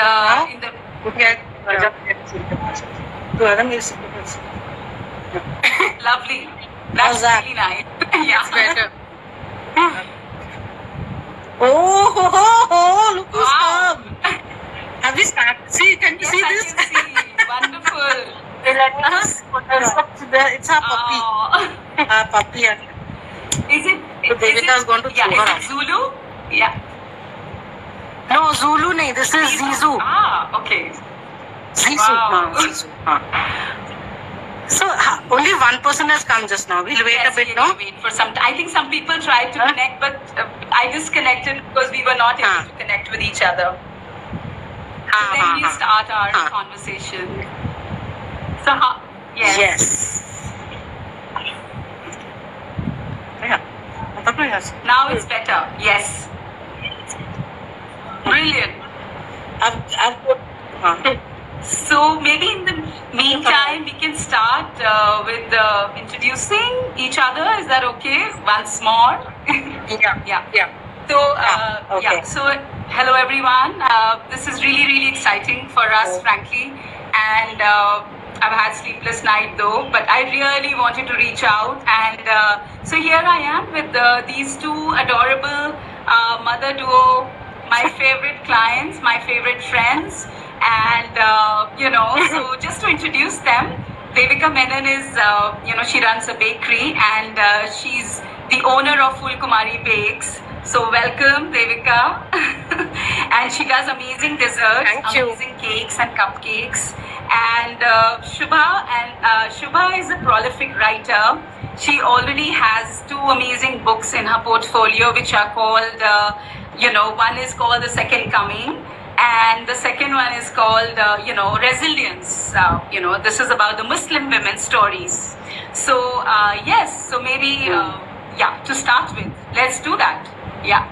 in the lovely. That's really nice. Yeah. It's better. Oh, look who's Wow. come. Have you started? See, can you Yes, see I this? can see. Wonderful. It's our puppy. Oh. Our puppy. Is it? So Devika is going to yeah, throw her is it Zulu? Yeah. No, Zulu nahi. This is Zizu. Ah, okay. Zizu. Wow. Zizu. So only one person has come just now. We'll wait a bit, we'll no? wait for some. I think some people tried to connect, but I disconnected because we were not able to connect with each other. So then we'll start our conversation. So, yes. Yes. Yeah. Now it's better. Yes. Brilliant. So maybe in the meantime, we can start with introducing each other. Is that okay? Once more. Yeah. So, okay. So hello everyone. This is really exciting for us, frankly. And I've had sleepless night though, but I really wanted to reach out. And so here I am with these two adorable mother duo, my favorite clients, my favorite friends. And, so just to introduce them, Devika Menon is, she runs a bakery and she's the owner of Fulkumari Bakes. So welcome, Devika. And she does amazing desserts, amazing cakes and cupcakes. And Shubha is a prolific writer. She already has 2 amazing books in her portfolio, which are called, one is called The Second Coming. And the second one is called, Resilience. This is about the Muslim women's stories. So, yes, so maybe, to start with, let's do that. Yeah.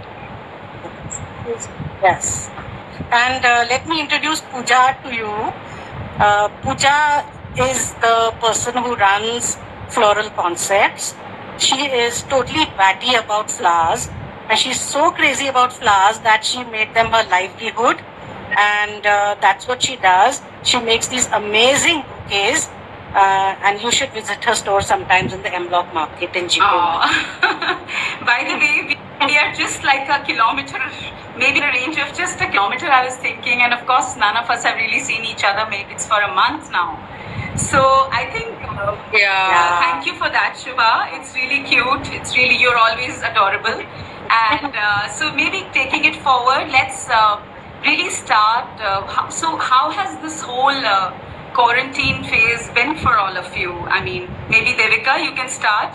Yes. And let me introduce Pooja to you. Pooja is the person who runs Floral Concepts. She is totally batty about flowers. And she's so crazy about flowers that she made them her livelihood. And that's what she does. She makes these amazing bouquets. And you should visit her store sometimes in the M Block Market in Jipur. By the way, we are just like a kilometer, maybe a range of just a kilometer, I was thinking. And of course, none of us have really seen each other. Maybe it's for a month now. So I think, thank you for that, Shubha. It's really cute. It's really, you're always adorable. And so maybe taking it forward, let's really start. So how has this whole quarantine phase been for all of you? I mean, maybe Devika, you can start.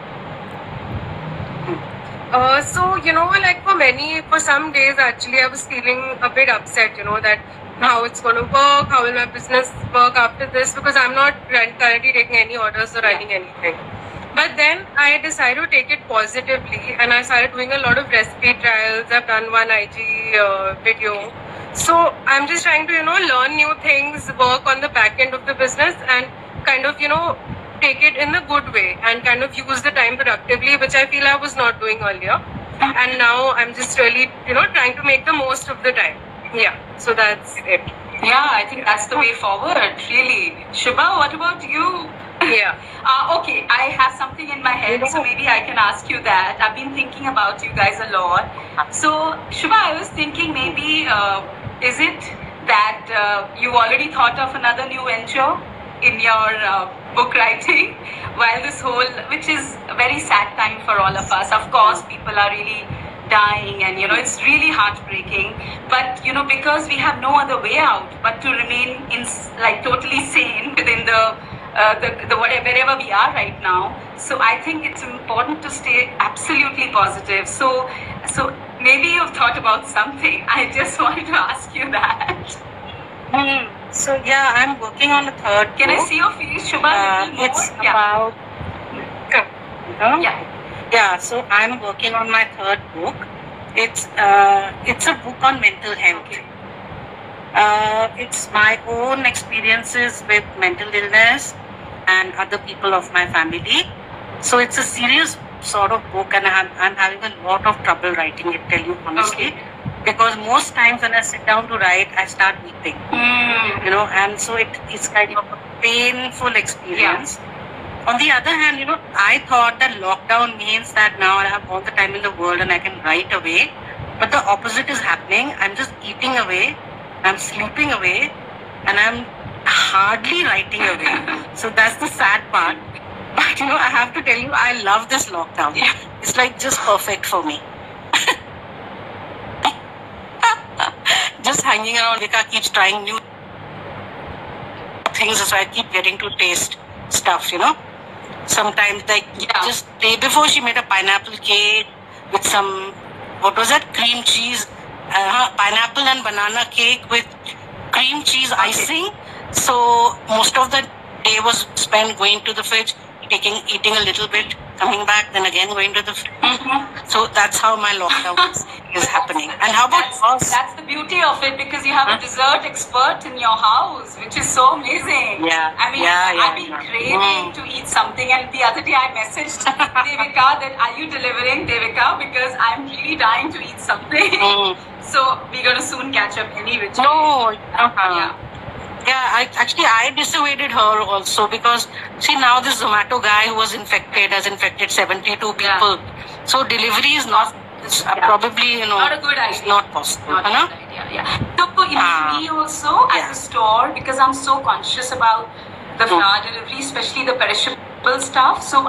For some days actually I was feeling a bit upset, that how it's going to work, how will my business work after this, because I'm not currently taking any orders or running anything. But then I decided to take it positively and I started doing a lot of recipe trials. I've done one IG video. So I'm just trying to, learn new things, work on the back end of the business and kind of, take it in a good way and kind of use the time productively, which I feel I was not doing earlier. And now I'm just really, trying to make the most of the time. Yeah, so that's it. Yeah, I think that's the way forward, really. Shubha, what about you? Yeah. Okay, I have something in my head, so maybe I can ask you that. I've been thinking about you guys a lot. So, Shubha, I was thinking maybe, is it that you already thought of another new venture in your book writing while this whole, which is a very sad time for all of us. Of course, people are really dying and, it's really heartbreaking. But, because we have no other way out but to remain totally sane within the wherever we are right now. So I think it's important to stay absolutely positive. So maybe you've thought about something. I just wanted to ask you that. So yeah, I'm working on a third book. Can I see your face, Shubha? It's about... Yeah, so I'm working on my third book. It's a book on mental health. It's my own experiences with mental illness and other people of my family. So it's a serious sort of book and I'm having a lot of trouble writing it, tell you honestly. because most times when I sit down to write, I start weeping. You know, and so it's kind of a painful experience. On the other hand, you know, I thought that lockdown means that now I have all the time in the world and I can write away. But the opposite is happening. I'm just eating away, I'm sleeping away, and I'm hardly writing away. So that's the sad part. But you know, I have to tell you, I love this lockdown. It's like just perfect for me. Just hanging around. Vika keeps trying new things, so I keep getting to taste stuff, you know. Sometimes, like just day before, she made a pineapple cake with some, what was that, cream cheese, pineapple and banana cake with cream cheese icing. So most of the day was spent going to the fridge, eating a little bit, coming back, then again going to the fridge. So that's how my lockdown is happening. And how about yours? That's the beauty of it, because you have a dessert expert in your house, which is so amazing. I mean, I've been craving to eat something, and the other day I messaged Devika that, are you delivering, Devika? Because I'm really dying to eat something. So we're going to soon catch up anyway. I dissuaded her also, because see, now this Zomato guy who was infected has infected 72 people. So delivery is not probably, you know, not a good idea. It's not possible. Not a good idea. So me also at the store, because I'm so conscious about the flour delivery, especially the perishable stuff. So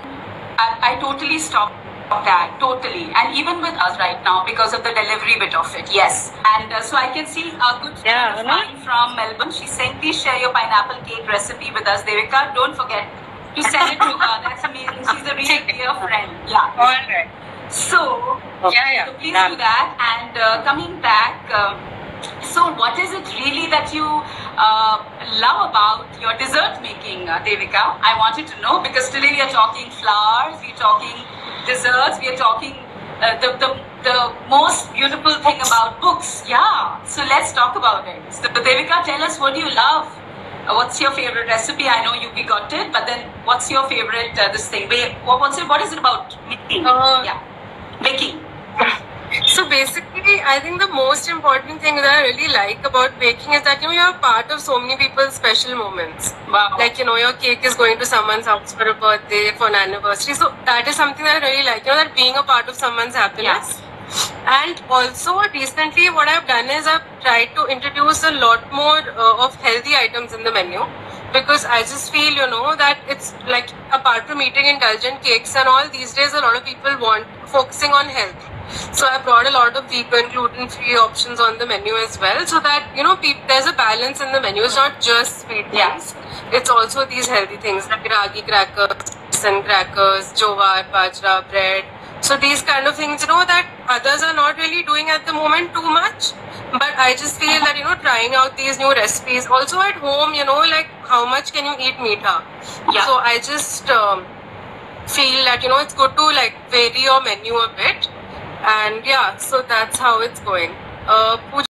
I totally stopped that, totally. And even with us right now, because of the delivery bit of it, and so I can see a good friend of mine from Melbourne. She's saying, please share your pineapple cake recipe with us, Devika. Don't forget to send it to her. That's amazing. She's a really dear friend. Alright. So so please do that. And coming back, so what is it really that you love about your dessert making, Devika? I wanted to know, because today we are talking flowers, we're talking desserts, we are talking the most beautiful thing about books. So let's talk about it. So Devika, tell us, what do you love? What's your favorite recipe? I know we got it, but then what's your favorite this thing? What is it about making? Baking. So basically, I think the most important thing that I really like about baking is that, you know, you're part of so many people's special moments. Like, you know, your cake is going to someone's house for a birthday, for an anniversary. So that is something that I really like, you know, that being a part of someone's happiness. And also recently what I've done is I've tried to introduce a lot more of healthy items in the menu, because I just feel, you know, that it's like, apart from eating indulgent cakes and all, these days a lot of people want focusing on health. So I brought a lot of vegan, gluten-free options on the menu as well, so that, you know, there's a balance in the menu. It's not just sweet things. It's also these healthy things like ragi crackers, and crackers, jowar, bajra, bread. So these kind of things, you know, that others are not really doing at the moment too much. But I just feel that, you know, trying out these new recipes. Also at home, you know, like, how much can you eat meetha? So I just feel that, you know, it's good to like vary your menu a bit. And so that's how it's going.